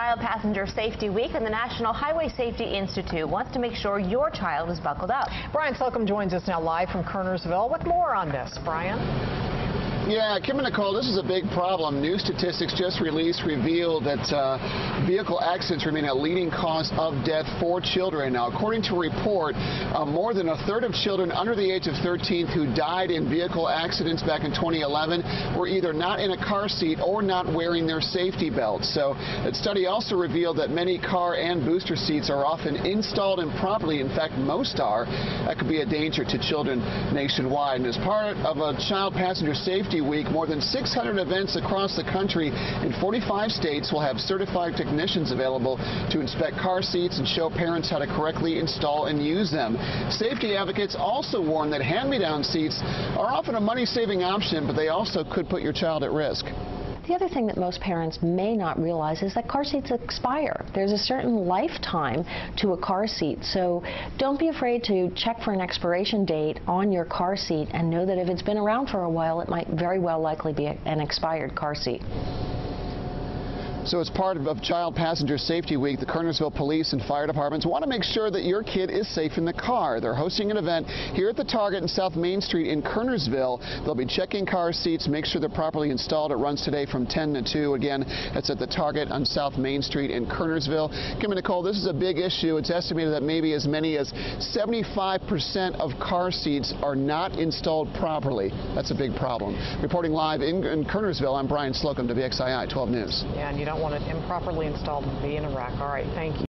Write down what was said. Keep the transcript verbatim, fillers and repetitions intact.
Child Passenger Safety Week, and the National Highway Safety Institute wants to make sure your child is buckled up. Brian Slocum joins us now live from Kernersville with more on this. Brian? Yeah, Kim and Nicole, this is a big problem. New statistics just released reveal that uh, vehicle accidents remain a leading cause of death for children. Now, according to a report, uh, more than a third of children under the age of thirteen who died in vehicle accidents back in twenty eleven were either not in a car seat or not wearing their safety belts. So that study also revealed that many car and booster seats are often installed improperly. In fact, most are. That could be a danger to children nationwide. And as part of a Child Passenger Safety Week, more than six hundred events across the country in forty-five states will have certified technicians available to inspect car seats and show parents how to correctly install and use them. Safety advocates also warn that hand-me-down seats are often a money-saving option, but they also could put your child at risk. The other thing that most parents may not realize is that car seats expire. There's a certain lifetime to a car seat, so don't be afraid to check for an expiration date on your car seat and know that if it's been around for a while, it might very well likely be an expired car seat. So as part of Child Passenger Safety Week, the Kernersville Police and Fire Departments want to make sure that your kid is safe in the car. They're hosting an event here at the Target in South Main Street in Kernersville. They'll be checking car seats, make sure they're properly installed. It runs today from ten to two. Again, that's at the Target on South Main Street in Kernersville. Kim and Nicole, this is a big issue. It's estimated that maybe as many as seventy-five percent of car seats are not installed properly. That's a big problem. Reporting live in, in Kernersville, I'm Brian Slocum, W X I I twelve News. Yeah, and you don't want it improperly installed and be in a wreck. All right, thank you.